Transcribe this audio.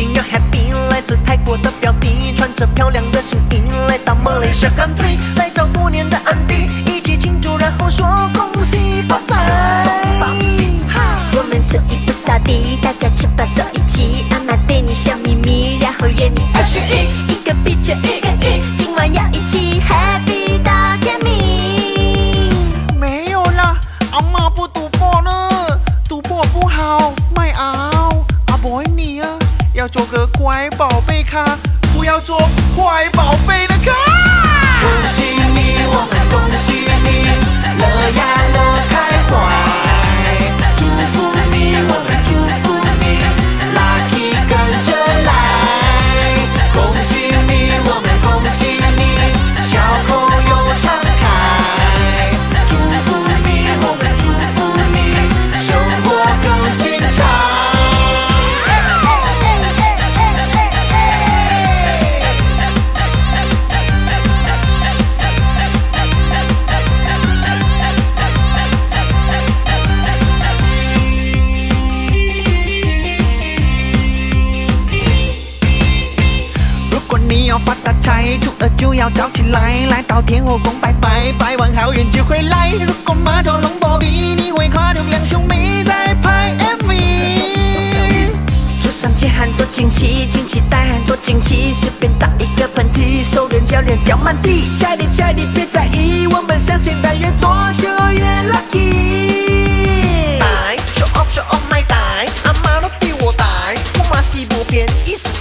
定要 happy。来自泰国的表弟，穿着漂亮的新衣，来到马来西亚 country， 来找多年的安迪，一起庆祝，然后说恭喜发财。 我们走一步扫地，大家吃饱走一起，阿妈对你笑眯眯，然后愿你21，一个比着一个亿，今晚要一起 happy 到天明。 没有啦，阿妈不赌博了，赌博不好，ไม่เอา阿伯你啊，要做个乖宝贝咖，不要做坏宝贝的咖。 恭喜你，我们恭喜你，乐呀乐开怀。祝福你，我们祝福你 ，Lucky 跟着来。恭喜你，我们恭喜你，笑口又常开。祝福你，我们祝福你，生活更精彩。 如果你要发大财，初二就要早起来，来到天后宫拜拜，拜完好运就回来。如果马头龙波比，你会夸流两兄妹在拍 MV。 桌上切很多惊喜，惊喜带很多惊喜，随便打一个喷嚏，手连脚连掉满地。 家里别在意，我们相信但越多就越 lucky。show off my 呆，阿妈都比我呆，我嘛是不变，意思